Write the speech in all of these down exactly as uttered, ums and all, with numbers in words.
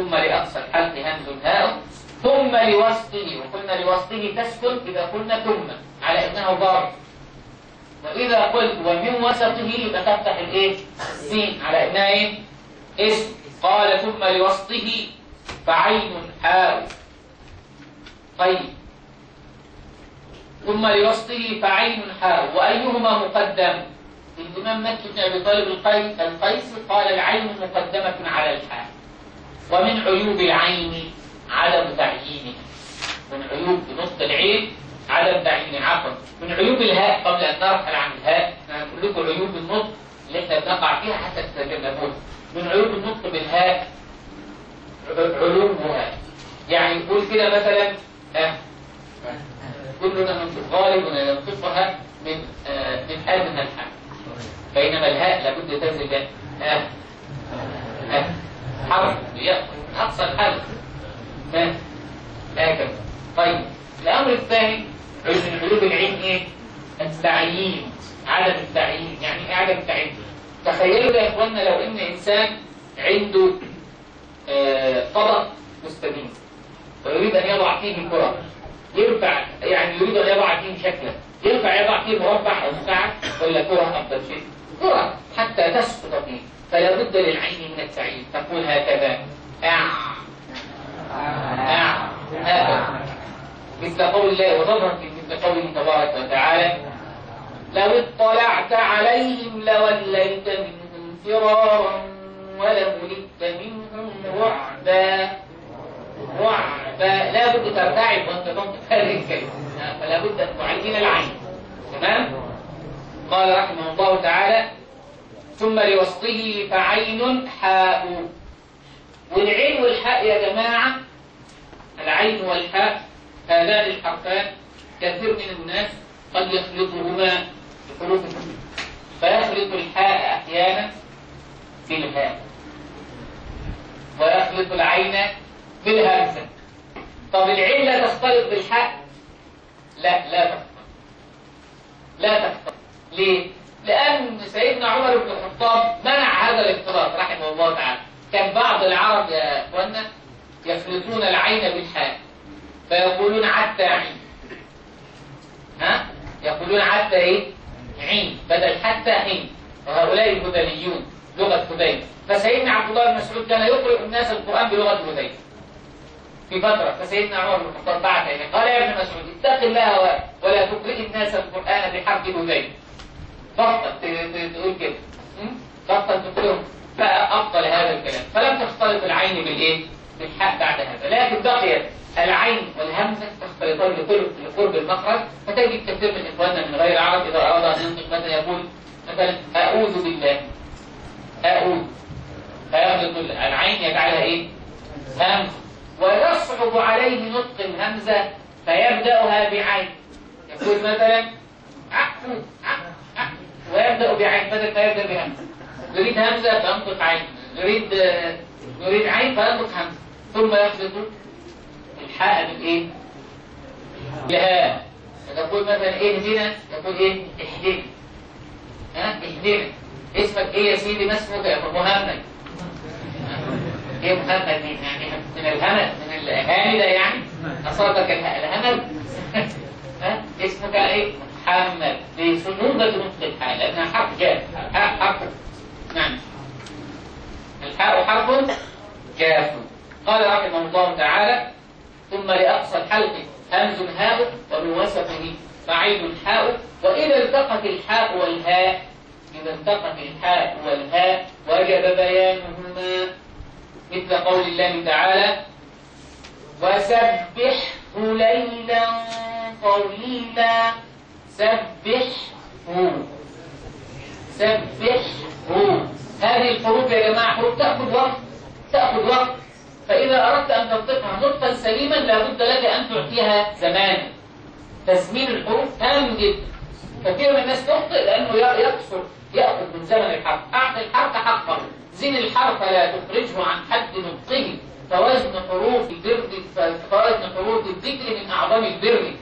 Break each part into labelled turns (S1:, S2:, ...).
S1: ثم لأقصى الحلق همز هاء ثم لوسطه، وقلنا لوسطه تسكن إذا قلنا ثم على إنها ضرب، وإذا قلت ومن وسطه يبقى تفتح الإيه؟ السين على إنها إيه؟ اسم. قال ثم لوسطه فعين حاء. طيب ثم لوسطه فعين حاء، وأيهما مقدم؟ الإمام مكي بن أبي طالب القيسي قال العين مقدمة على الحاء، ومن عيوب العين عدم تعيينها، من عيوب نطق العين عدم تعيين عقل. من عيوب الهاء قبل أن نرحل عن الهاء أنا هقول لكم عيوب النطق اللي احنا بنقع فيها حتى تتجنبوها. من عيوب النطق بالهاء علومها، يعني يقول كده مثلا آه كلنا ننطق غالبا ننطقها من آه من أدنى الحاء، بينما الهاء لابد تنزل آه آه حرف يأخذ أقصى الحلق هكذا. طيب الأمر الثاني من عيوب العين إيه؟ التعيين، عدم التعيين. يعني إيه عدم التعيين؟ تخيلوا يا إخواننا لو إن إنسان عنده آه طبق مستديم ويريد أن يضع فيه كرة، ينفع يعني يريد أن يضع فيه شكلا، ينفع يضع فيه مربع أو مكعب ولا كرة أفضل شيء؟ كرة حتى تسقط فيه، فلا بد للعين من التعيين. تقول هكذا أع أع هكذا، مثل قول الله وتظهر في مثل قوله تبارك وتعالى لو اطلعت عليهم لوليت منهم فرارا ولملئت منهم رعبا. رعبا لا بد ترتعب وانت تنطق هذه الكلمه، فلا بد ان تعين العين. تمام؟ قال رحمه الله تعالى ثم لوسطه فعين حاء. والعين والحاء يا جماعه، العين والحاء هذان الحرفان كثير من الناس قد يخلطهما بحروف الكلمة، فيخلط الحاء احيانا بالهاء ويخلط العين بالهمزه. طب العين لا تختلط بالحاء؟ لا لا تختلط، لا تختلط. ليه؟ لأن سيدنا عمر بن الخطاب منع هذا الاختلاط رحمه الله تعالى. كان بعض العرب يا اخوانا يخلطون العين بالحاء فيقولون عتى عين، ها؟ يقولون عتى ايه؟ عين بدل حتى عين، وهؤلاء الهذليون لغة هذيل. فسيدنا عبد الله بن مسعود كان يقرئ الناس القرآن بلغة هذيل في فترة، فسيدنا عمر بن الخطاب بعث إليه قال يا ابن مسعود اتق الله ولا تقرئ الناس القرآن بحرف هذيل، بطل تقول كده، بطل تقرئهم، فأبطل هذا الكلام. فلم تختلط العين بالايه؟ بالحاء بعد هذا، لكن بقيت العين والهمزة تختلطان لقرب المخرج. فتجد كثير من إخواننا من غير العرب إذا أراد أن ينطق مثلا يقول مثلا أعوذ بالله، أعوذ، فيخلط العين يجعلها إيه؟ همزة، ويصعب عليه نطق الهمزة فيبدأها بعين، يقول مثلا عفو عفو ويبدأ بعين بدل ما يبدأ بهمزة. يريد همزة فينطق عين، يريد يريد عين فينطق همزة، ثم يخلط الحاء بالايه؟ بالهاء. تقول مثلا ايه اهدنا، يقول ايه؟ اهدنا. ها اهدنا. اسمك ايه يا سيدي؟ ما اسمك؟ يقول محمد. ايه محمد دي؟ يعني من الهمل، من الهامده يعني؟ اصابك الهمل؟ ها اسمك ايه؟ محمد. بصعوبة نطق الحاء لانها حرف جاف، الحاء حرف نعم الحاء حرف جاف. قال رحمه الله تعالى ثم لأقصى الحلق همز هاء ومن وسطه فعين حاء. وإذا التقت الحاء والهاء، إذا التقت الحاء والهاء وجب بيانهما، مثل قول الله تعالى وسبحه ليلا طويلا. سبحه سبحه. هذه الحروف يا جماعة حروف تأخذ وقت، تأخذ وقت. فإذا أردت أن تنطقها نطقا سليما لابد لك أن تعطيها زمان. تزمين الحروف هام جدا. كثير من الناس تخطئ لأنه يقصر، يأخذ من زمن الحرف. أعطي الحرف حقه، زن الحرف لا تخرجه عن حد نطقه، فوزن حروف البر فوزن حروف الذكر من أعظم البر.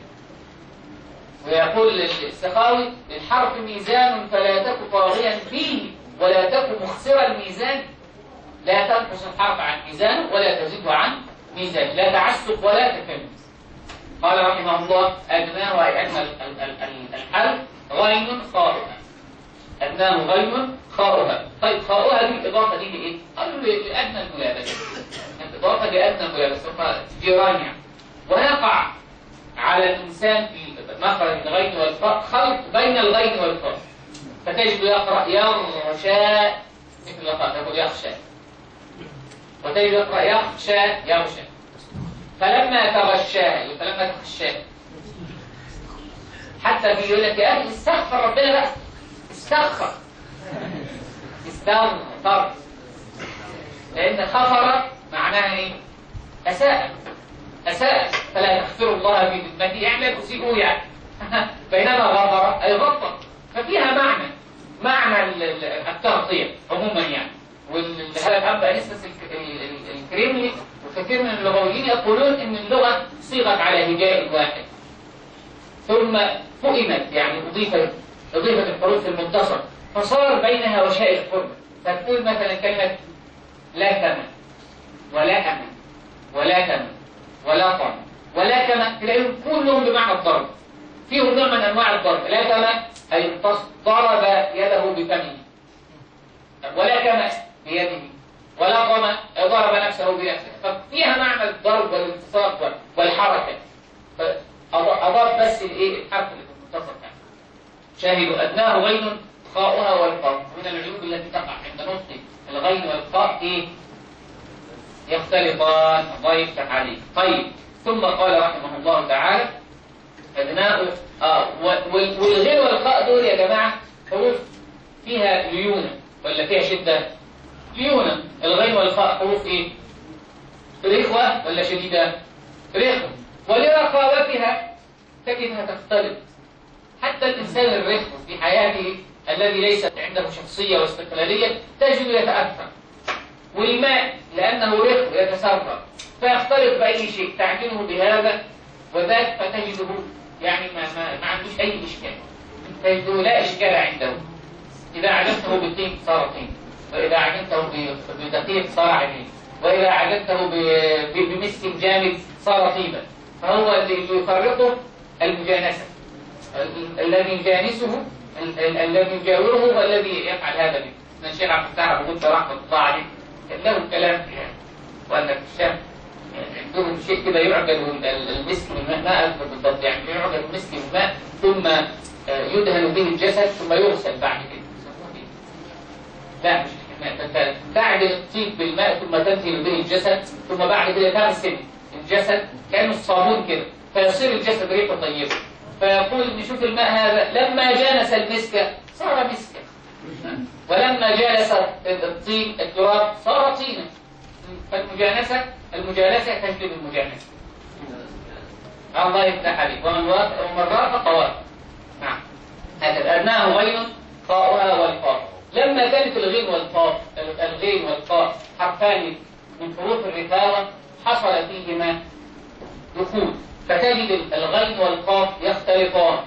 S1: ويقول السخاوي للحرف ميزان فلا تك طاغيا فيه ولا تك مخسر الميزان. لا تنقص الحرف عن ميزانه ولا تزيده عن ميزانه، لا تعسف ولا تكلف. قال رحمه الله: أدناه أي أدنى الحرف غين خاؤها. أدناه غين خاؤها. طيب خاؤها دي الإضافة دي لإيه؟ قالوا لأدنى الملابسة. الإضافة لأدنى الملابسة جيران يعني. ويقع على الإنسان في مخرج الغين والخاء خلط بين الغين والخاء، فتجد يقرأ يغشى مثل الخاء يقول يخشى، وتجد يقرأ يخشى يغشى. فلما تغشاها فلما تخشاها حتى في يقول لك يا أخي استغفر ربنا بقى، استغفر استغفر، لأن خفر معناها إيه؟ أساء أساء، فلا تغفر الله في ذمته يعني لا تسيئوا يعني. بينما غفر أي غفر، ففيها معنى معنى التغطية عموما يعني. وهذا الأب أنستس الكريملي وكثير من اللغويين يقولون إن اللغة صيغت على هجاء واحد ثم فئمت، يعني أضيفت أضيفت الحروف في المنتصف فصار بينها وشائج حرمة. فتقول مثلا كلمة لا كما ولا أمن ولا كما ولا طم ولا كما، تلاقيهم كلهم بمعنى الضرب، فيهم نوع من أنواع الضرب. لا كما أي ضرب يده بفمه، ولا كما بيده، ولا طم ضرب نفسه بنفسه، ففيها معنى الضرب والالتصاق والحركة. فأضاف بس الإيه الحرف اللي في المنتصف يعني. شاهدوا أدناه غين خاؤها والقاف. من العيوب التي تقع عند نطق الغين والقاف إيه؟ يختلطان. الله يفتح عليك. طيب ثم قال رحمه الله تعالى: أدناه آه والغين والقاء دول يا جماعة حروف فيها ليونة ولا فيها شدة؟ ليونة. الغين والقاء حروف إيه؟ رخوة ولا شديدة؟ رخوة. ولرخاوتها تجدها تختلط. حتى الإنسان الرخو في حياته الذي ليست عنده شخصية واستقلالية تجد يتأثر. والماء لأنه رخو يتسرب فيختلط بأي شيء، تعجنه بهذا وذاك فتجده يعني ما, ما, ما عندوش أي إشكال، تجده لا إشكال عنده. إذا عجنته بالطين صار طين، وإذا عجنته بدقيق صار عجين، وإذا عجنته بمسك جامد صار طيبا. فهو اللي يفرقه المجانسة، الذي يجانسه الذي يجاوره هو الذي يفعل هذا به. من الشيخ عبد الفتاح أبو غدة رحمة الله عليه كان له كلام يعني، وأن في الشام عندهم شيء كده يعجن المسك بالماء، ما أذكر بالضبط يعني، يعجن المسك بالماء ثم يدهن به الجسد ثم يغسل بعد كده. لا مش انت تعجن الطيب بالماء ثم تدهن به الجسد ثم بعد كده تغسل الجسد كأنه الصابون كده فيصير الجسد ريحه طيبه. فيقول نشوف الماء هذا لما جانس المسك صار مسكا، ولما جالس الطين التراب صار طينا. فالمجانسة المجالسة تجلب المجانسة. الله يفتح عليك. ومن رافق وافق. نعم. هكذا أدناه غين خاؤها والقاف. لما كانت الغين والقاف الغين والقاف حرفان من حروف الرفاقة حصل فيهما دخول، فتجد الغين والقاف يختلطان.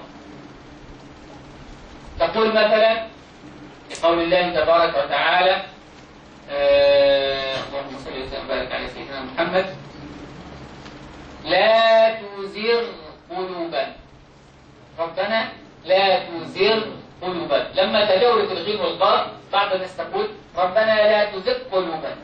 S1: تقول مثلا قول الله تبارك وتعالى آه اللهم صل وسلم وبارك على سيدنا محمد: لا تزغ قلوبنا. ربنا لا تزغ قلوبنا. لما تجاورت الغين والقاف بعض الناس تقول ربنا لا تزغ قلوبنا،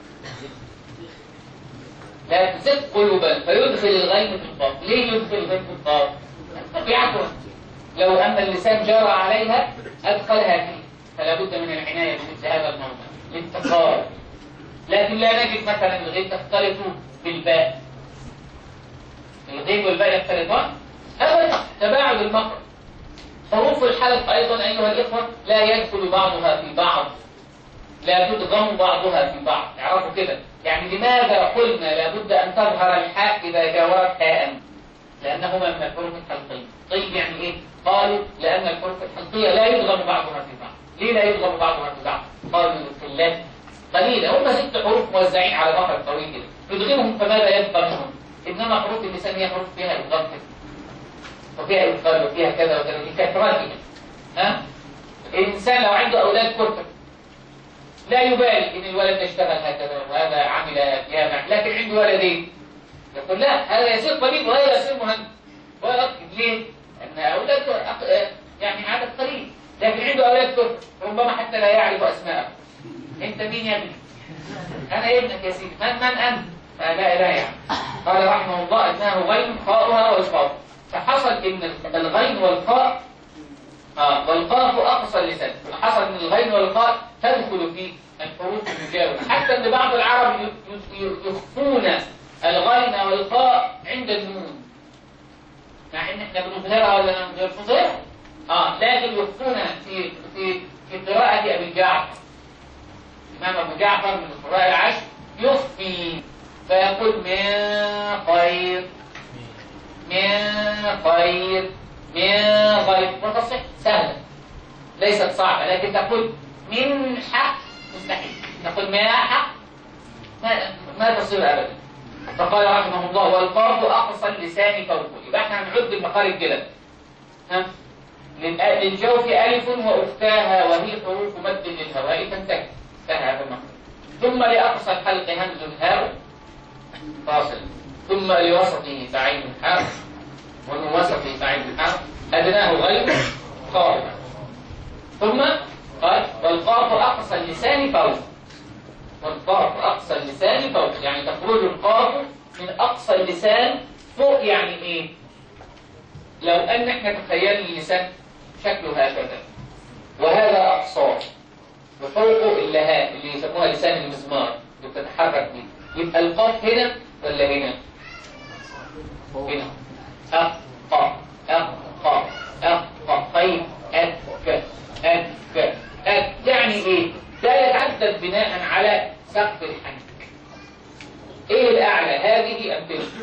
S1: لا تزغ قلوبنا، فيدخل الغين في القاف. ليه يدخل الغين في القاف؟ طبيعته لو أن اللسان جرى عليها أدخلها فيه، فلا بد من العناية بمثل هذا الموضوع للتقارب. لكن لا نجد مثلا الغين تختلط بالباء. الغين والباء يختلطان أبدا، تباعد المخرج. حروف الحلق أيضا أيها الإخوة لا يدخل بعضها في بعض، لا تدغم بعضها في بعض. اعرفوا كده. يعني لماذا قلنا لابد أن تظهر الحاء إذا جاورت هاء؟ لأنهما من الحروف الحلقية. طيب يعني إيه؟ قالوا لأن الحروف الحلقية لا يدغم بعضها في بعض. ليه لا يدغم بعضها في بعض؟ قالوا للقلات قليلة. هم ست حروف موزعين على ظهر طويل كده، يدغمهم فماذا يبقى منهم؟ إنما حروف اللسان هي حروف فيها إدغام كده وفيها إدخال وفيها كذا وكذا، دي كثرتها. ها؟ الإنسان لو عنده أولاد كتر لا يبالي إن الولد ده اشتغل هكذا وهذا عمل جامع، لكن عنده ولدين يقول لا هذا يصير طبيب وهذا يصير مهندس. ليه؟ لأن أولاده يعني عدد قليل، لكن عنده أولاد كثر ربما حتى لا يعرف أسماءهم. أنت مين يا ابني؟ أنا ابنك يا سيدي. من من أنت؟ لا لا يعني. قال رحمه الله أنه غين خاؤها والقاف، فحصل إن الغين والقاء آه والقاف أقصى اللسان، فحصل إن الغين والقاء تدخل في الحروف المجاورة، حتى إن بعض العرب يخفون الغين والقاء عند النون، مع إن إحنا بنظهرها ولا بنظهرها آه لكن يخفونها في في في قراءة أبي جعفر. الإمام أبو جعفر من القراء العشر يخفي فيقول من خير من خير من غير، وتصح سهلة ليست صعبة، لكن تقول من حق مستحيل، تقول من حق ما, ما تصير أبدا. فقال رحمه الله والقاف أقصى اللسان فوقه. يبقى احنا هنعد المخارج كده. ها للجوف ألف وأختاها وهي حروف مد للهواء تنتهي، انتهى هذا المخرج. ثم لأقصى الحلق همز هاء فاصل، ثم لوسطه فعين حاء، ومن وسطه فعين حاء، أدناه غير قاف. ثم قال والقاف أقصى اللسان فوق، والقاف أقصى اللسان فوق، يعني تخرج القاف من أقصى اللسان فوق. يعني إيه؟ لو أن احنا تخيلنا اللسان شكله هكذا وهذا أقصاه وفوقه اللهاء اللي يسموها لسان المزمار اللي بتتحرك بيه، يبقى القاف هنا ولا هنا؟ هنا. أقا أقا أقا طيب أك أك أك يعني إيه؟ ده يتعدد بناء على سقف الحنك. إيه الأعلى؟ هذه أم تلك؟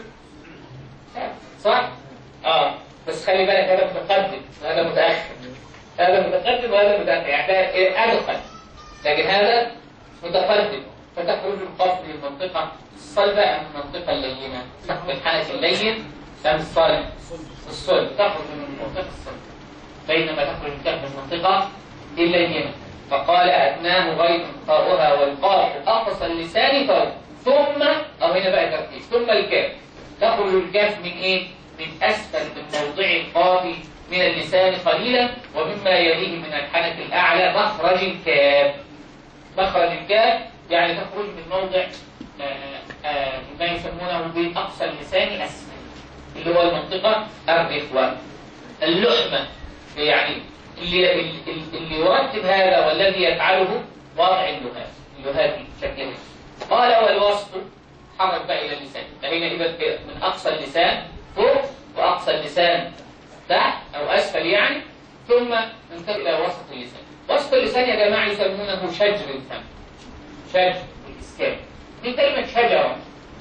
S1: صح؟ آه بس خلي بالك هذا متقدم وهذا متأخر، هذا متقدم وهذا متأخر، يعني ده أدخل، لكن هذا متقدم. فتخرج القاف من المنطقة الصلبة أم المنطقة اللينة؟ سقف الحنك اللين أم الصلب؟ الصلب. تخرج من المنطقة الصلبة، بينما تخرج الكاف من المنطقة اللينة. فقال أدناه غير قاؤها والقاف أقصى اللسان فوق، ثم أو هنا بقى ترتيب، ثم الكاف. تخرج الكاف من إيه؟ من أسفل من موضع القاف من اللسان قليلا، ومما يليه من الحنك الأعلى مخرج الكاف. مخرج الكاف يعني تخرج من موضع آآ آآ ما يسمونه بأقصى اللسان أسفل، اللي هو المنطقة الرخوة اللحمة. يعني اللي, اللي يرتب هذا والذي يفعله وضع اللهات، اللهات شكلها. قال والوسط حرك بقى إلى اللسان، فهنا إذا من أقصى اللسان فوق وأقصى اللسان تحت أو أسفل يعني، ثم ننتقل إلى وسط اللسان. وسط اللسان يا جماعة يسمونه شجر الفم، شجر الإسكان. دي كلمة شجرة،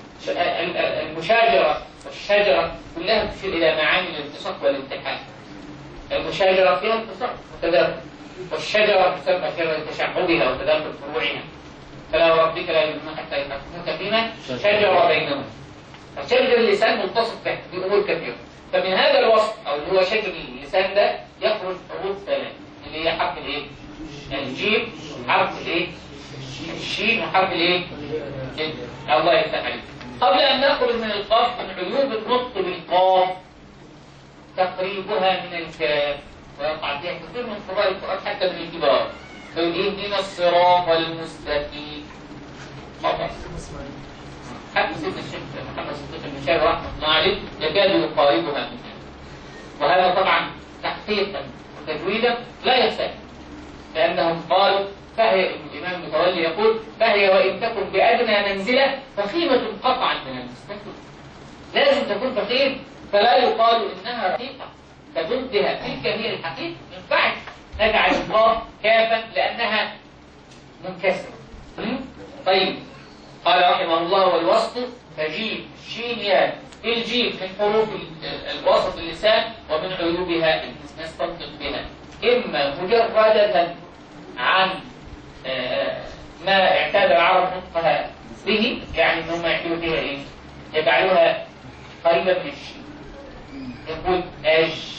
S1: المشاجرة والشجرة كلها تشير إلى معاني الالتصاق والالتحام. المشاجرة فيها التصاق وتداخل، والشجرة تسمى شجرة تشعبها وتداخل فروعها. فلا وربك لا يؤمنون حتى يحكموك فيما شجر بينهم. فشجر اللسان ملتصق به بأمور كثيرة. فمن هذا الوصف أو اللي هو شجر اللسان ده يخرج حروف ثلاث، اللي هي حرف الايه؟ الجيم، حرف الايه؟ الشين، وحرف الايه؟ الله يفتح عليك. قبل أن نخرج من القاف، من عيوب النطق بالقاف تقريبها من الكاف، ويقع فيها كثير من قراء القرآن حتى من الكبار. فاهدنا الصراط المستقيم. خطأ. حتى سيدنا الشيخ محمد صديق المشاري رحمه الله عليه يكاد يقاربها منها. وهذا طبعا تحقيقا وتجويدا لا يحتاج، لأنهم قالوا فهي، الإمام المتولي يقول فهي وإن تكن بأدنى منزلة فخيمة قطعا من المستقيم. لازم تكون فخيم، فلا يقال إنها رقيقة كضدها، تلك هي الحقيقة. ما ينفعش نجعل القاف كافا لأنها منكسرة. طيب قال رحمه الله والوسط فجيم شين ياء. الجيم من حروف الوسط اللسان ومن عيوبها نستنطق بها إما مجردة عن ما اعتاد العرب نطقها به، يعني انهم يحيلوا فيها ايه؟ يجعلوها قريبة من الشين. يقول اش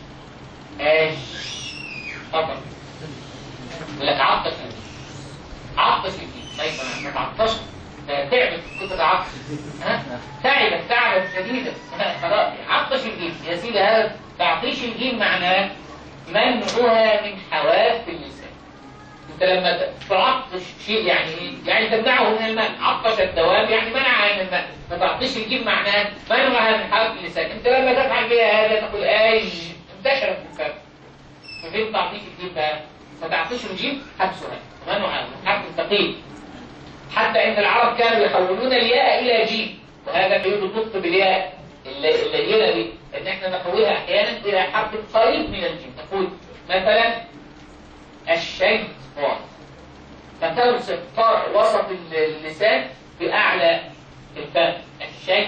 S1: اش خطأ، لك عطف عطش الجيم. طيب ما تعطش تعبت كتر عطش، ها تعبت تعبت شديدا خلاص عطش الجيم يا سيدي. هذا تعطيش الجيم معناه منعها من حواف اللسان. انت لما تعطش شيء يعني ايه؟ يعني تمنعه من الماء. عطش الدواب يعني منعها من الماء. ما تعطيش الجيم معناه منعها من حواف اللسان. انت لما تفعل بها هذا تقول ايج انتشرت الفم. ففين تعطيش الجيم بقى؟ ما تعطيش الجيم حبسها منعها حرف ثقيل. حتى ان العرب كانوا يحولون الياء الى جيم، وهذا يريد النطق بالياء اللينه دي، ان احنا نحولها احيانا الى حرف قريب من الجيم. نقول مثلا الشيطان، فتوصف وسط اللسان باعلى الفم. الشيء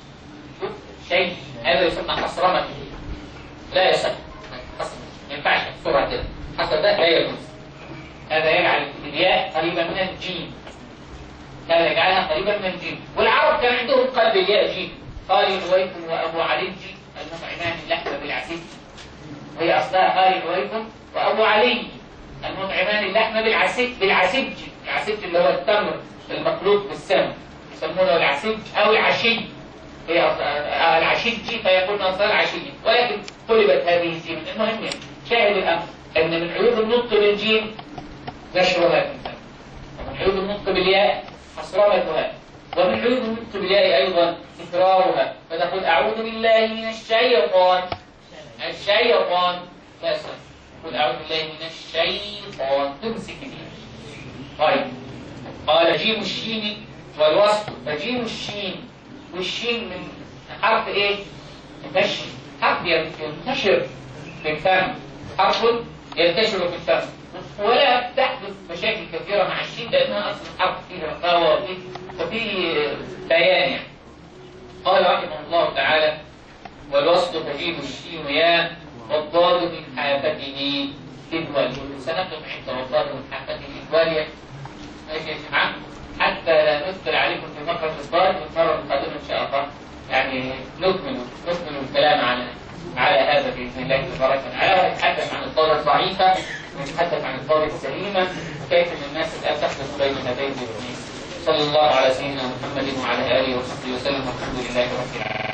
S1: شيء هذا يسمى حصرمه، لا يصح ما ينفعش بسرعه كده. حصل ده لا يجوز. هذا يجعل الياء قريبه من الجيم، هذا يجعلها قريبا من الجيم. والعرب كان عندهم قلب الياء جيم. خالد ويكم وابو علي المطعمان اللحم بالعسيج، هي اصلها خالد ويكم وابو علي المطعمان اللحم بالعسيج. بالعسيج العسيج اللي هو التمر المخلوط بالسمن يسمونه العسيج او العشي. هي العشيج فيكون اصلها العشي، ولكن قلبت هذه الجيم. المهم شاهد الامر ان من عيوب النطق بالجيم نشرها في الفم، ومن عيوب النطق بالياء حصرمتها، ومن عيوب النطق بالياء ايضا تكرارها. فتقول اعوذ بالله من الشيطان. الشيطان لا يصح. تقول اعوذ بالله من الشيطان تمسك به. طيب قال جيم الشين والوسط. فجيم الشين والشين من حرف ايه؟ ينتشر. حرف ينتشر في الفم، حرف ينتشر في الفم، ولا تحدث مشاكل كثيرة مع الشين لأنها أصلا حرف فيه رقاوة وفيه بيان يعني. قال رحمه الله تعالى والوسط تجيب الشين يا والضاد من حافته تدولي. سنقف عند والضاد من حافته تدولي ماشي يا جماعة، حتى لا نثقل عليكم في فقرة الضاد. والمرة القادمة إن شاء الله يعني نكمل نكمل الكلام على على هذا بإذن الله تبارك وتعالى. ونتحدث عن الضاد الضعيفة ونتحدث عن الضاد السليمة وكيف ان الناس الآن تخلط بين هذين الاثنين. صلى الله على سيدنا محمد وعلى آله وصحبه وسلم والحمد لله رب العالمين.